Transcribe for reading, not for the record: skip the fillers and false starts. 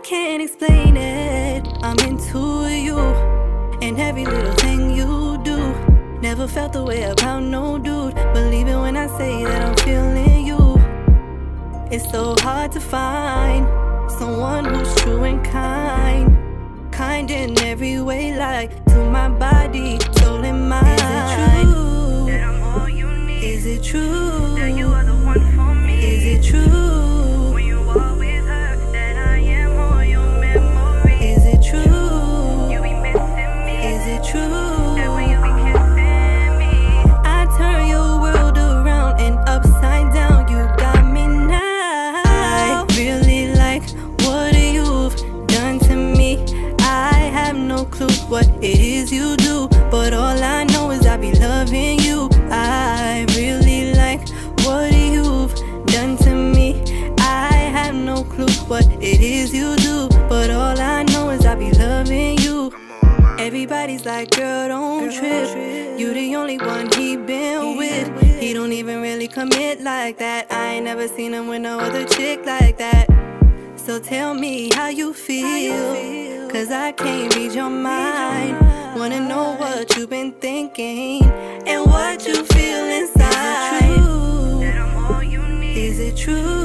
can't explain it. I'm into you and every little thing you do. Never felt the way about no dude. Believe it when I say that I'm feeling you. It's so hard to find someone who's true and kind. Kind in every way, like to my body, soul and mind. Is it true that I'm all you need? Is it true that you are the one for me? Is it true when you are with her that I am all your memory? Is it true you be missing me? Is it true that when you be kissing me I turn your world around and upside down? You got me now. I really like what you've done to me. I have no clue what it is you do, but all I know is I be loving you. I really like what you've done to me. I have no clue what it is you do, but all I know is I be loving you. Everybody's like, girl, don't trip. You the only one he been with. He don't even really commit like that. I ain't never seen him with no other chick like that. So tell me how you feel, cause I can't read your mind. Wanna know what you've been thinking and what you feel inside. Is it true that I'm all you need? Is it true